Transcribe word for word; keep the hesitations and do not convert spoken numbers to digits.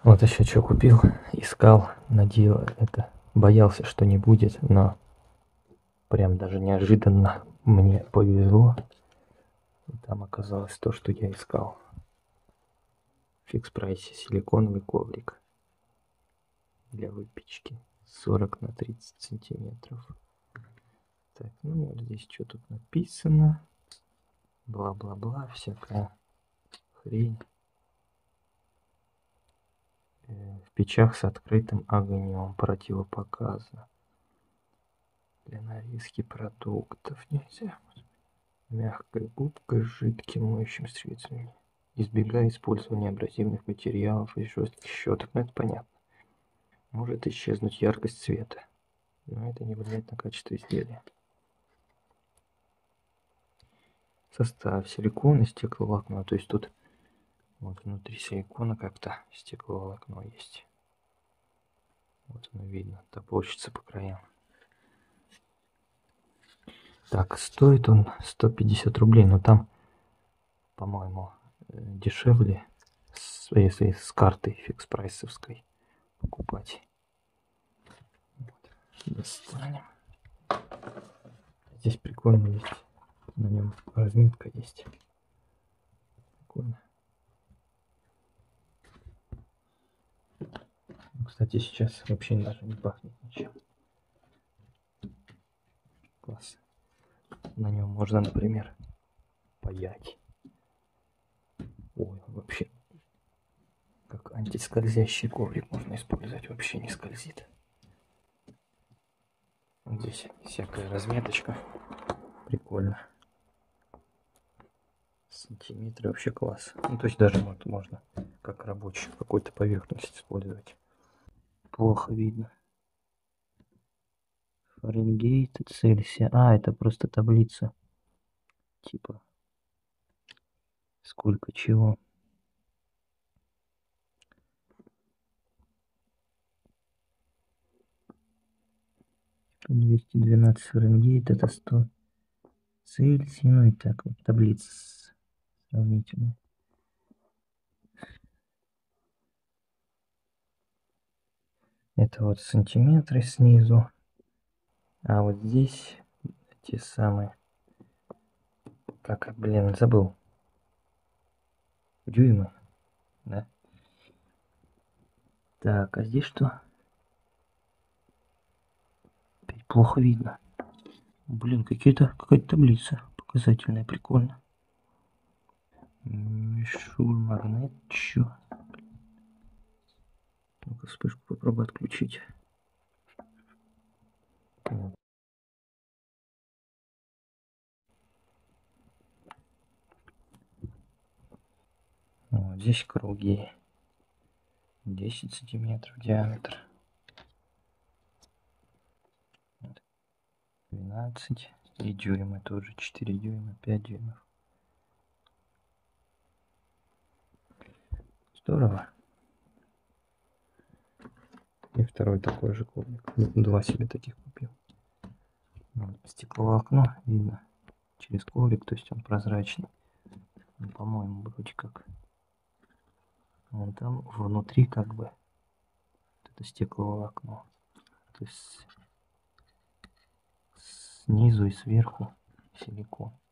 Вот еще что купил, искал, надел это, боялся, что не будет, но прям даже неожиданно мне повезло. И там оказалось то, что я искал. В фикс прайсе силиконовый коврик для выпечки сорок на тридцать сантиметров. Так, ну вот здесь что тут написано, бла-бла-бла, всякая хрень. В печах с открытым огнем противопоказано. Для нарезки продуктов нельзя. Мягкой губкой с жидким моющим средством. Избегай использования абразивных материалов и жестких щеток. Ну это понятно. Может исчезнуть яркость цвета, но это не влияет на качество изделия. Состав: силикон и стекловолокно. То есть тут вот внутри силикона как-то стекловолокно есть. Вот оно видно, топорщится по краям. Так, стоит он сто пятьдесят рублей, но там, по-моему, дешевле, если с картой фикс-прайсовской покупать. Вот. Достанем. Здесь прикольно есть, на нем разметка есть. Прикольно. Кстати, сейчас вообще даже не пахнет ничем. Класс. На нем можно, например, паять. Ой, вообще, как антискользящий коврик можно использовать, вообще не скользит. Здесь всякая разметочка. Прикольно. Сантиметры, вообще класс. Ну, то есть даже вот можно как рабочую какую-то поверхность использовать. Плохо видно. Фаренгейт, Цельсия. А, это просто таблица. Типа, сколько чего. двести двенадцать Фаренгейт, это сто Цельсия. Ну и так вот, таблица сравнительная. Это вот сантиметры снизу. А вот здесь те самые, как, блин, забыл. Дюймы, да? Так, а здесь что? Опять плохо видно. Блин, какие-то какая-то таблица показательная, прикольно. Мишур, магнит, чё? Ну-ка, вспышку попробую отключить. Вот здесь круги. десять сантиметров диаметр. двенадцать. И дюймы тоже. четыре дюйма, пять дюймов. Здорово. И второй такой же коврик. Два себе таких купил. Вот, стекловолокно видно через коврик, то есть он прозрачный. Ну, по-моему, вроде как. Вон там внутри как бы вот это стекловолокно. То есть снизу и сверху силикон.